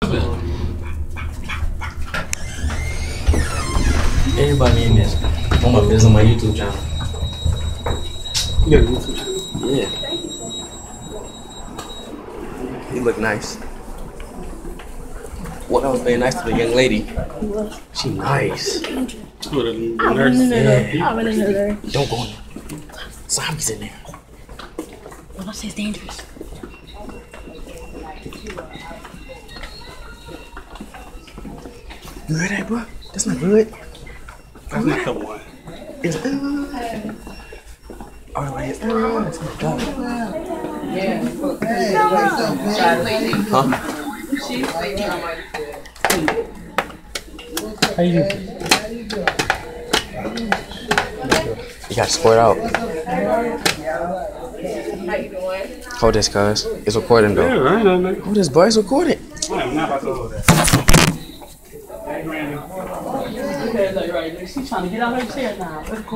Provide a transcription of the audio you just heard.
Everybody in this. I'm gonna visit my YouTube channel. You got a YouTube channel? Yeah. You look nice. Well, I was being nice to the young lady. She nice. What a nurse. I went in there. Don't go in there. Zombies in there. Well, I say it's dangerous. You heard that, bro? That's not good. That's not the one. It's all right, it's not good. Huh? How you doing? You gotta squirt out. Hold this, cuz. It's recording though. Yeah, I know that. Hold this, boy. It's recording. I'm not about to hold that. She's trying to get out of her chair now.